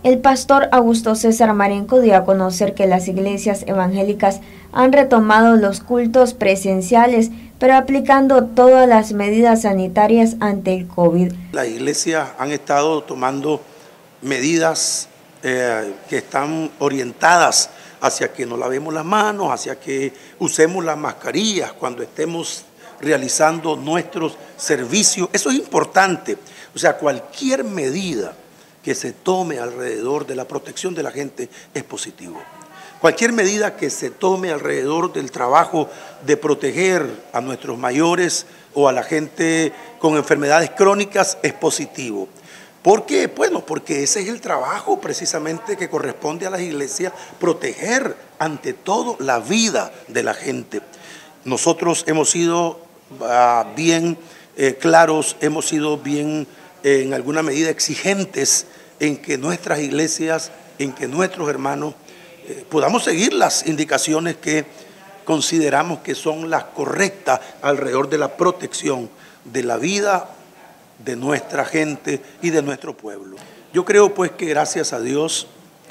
El pastor Augusto César Marenco dio a conocer que las iglesias evangélicas han retomado los cultos presenciales, pero aplicando todas las medidas sanitarias ante el COVID. Las iglesias han estado tomando medidas que están orientadas hacia que nos lavemos las manos, hacia que usemos las mascarillas cuando estemos realizando nuestros servicios. Eso es importante. O sea, cualquier medida que se tome alrededor de la protección de la gente es positivo. Cualquier medida que se tome alrededor del trabajo de proteger a nuestros mayores o a la gente con enfermedades crónicas es positivo. ¿Por qué? Bueno, porque ese es el trabajo precisamente que corresponde a las iglesias, proteger ante todo la vida de la gente. Nosotros hemos sido bien claros, hemos sido bien en alguna medida exigentes en que nuestras iglesias, en que nuestros hermanos podamos seguir las indicaciones que consideramos que son las correctas alrededor de la protección de la vida de nuestra gente y de nuestro pueblo. Yo creo pues que gracias a Dios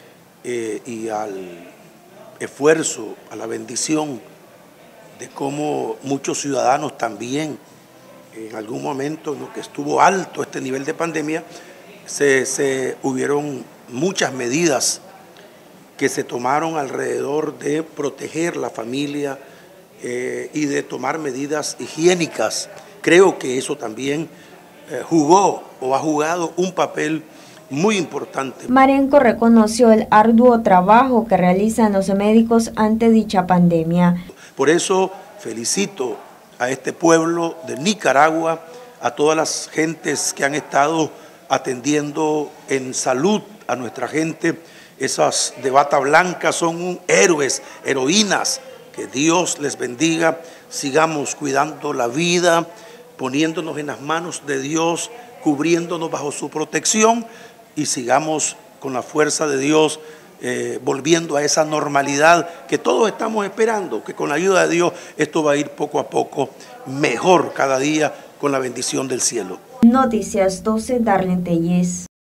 y al esfuerzo, a la bendición de cómo muchos ciudadanos también en algún momento en lo que estuvo alto este nivel de pandemia, hubieron muchas medidas que se tomaron alrededor de proteger la familia y de tomar medidas higiénicas. Creo que eso también jugó o ha jugado un papel muy importante. Marenco reconoció el arduo trabajo que realizan los médicos ante dicha pandemia. Por eso felicito a este pueblo de Nicaragua, a todas las gentes que han estado atendiendo en salud a nuestra gente. Esas de bata blanca son héroes, heroínas. Que Dios les bendiga. Sigamos cuidando la vida, poniéndonos en las manos de Dios, cubriéndonos bajo su protección y sigamos con la fuerza de Dios volviendo a esa normalidad que todos estamos esperando, que con la ayuda de Dios esto va a ir poco a poco mejor cada día con la bendición del cielo. Noticias 12, Darlene Telles.